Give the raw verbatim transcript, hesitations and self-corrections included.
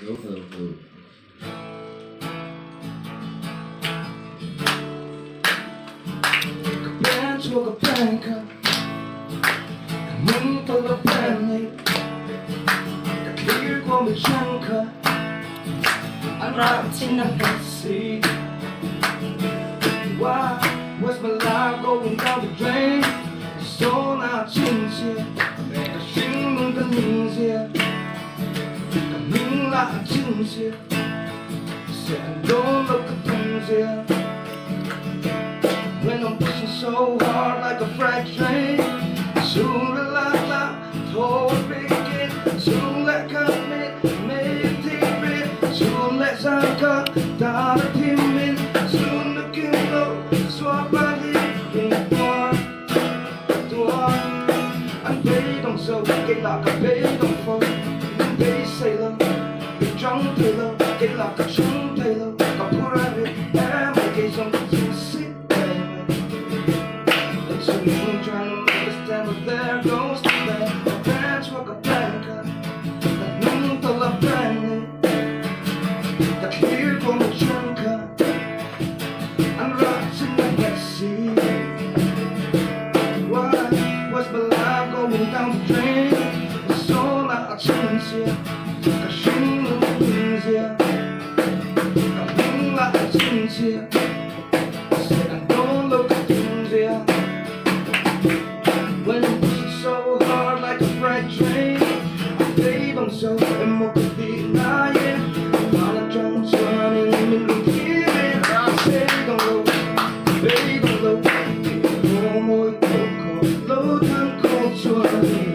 Go for the food. Bench with a banker, moon full of penny, the clear glow chanka, I'm writing a messy. Why was my life going down the drain? So not changing, the shing on the knees here, the moonlight changes here, said don't look at things here. When I'm pushing so hard like a freight train, soon a lot, lot, told begin, soon let come in, meditate, soon let Zanka, down a timid, soon looking low, swap by the in one, to one, and they don't so, get like a baby don't fall, they sailor, the drunk tailor, get like a chung tailor, got put out it, and my gaze on the sick. So I'm trying to understand what there goes to that. My parents work a banker, that moon full of penny, that clear from the junker, and rocks in the messy. Why was my life going down the drain? It's all I change here, I shouldn't have been here, I mean like I change here. Said I don't look at things here. When I'm pushing so hard like a freight train, I played on so and more could be lying. While I'm drunk, running in the healing, I say don't low, they don't low. No more cold, low time cold, so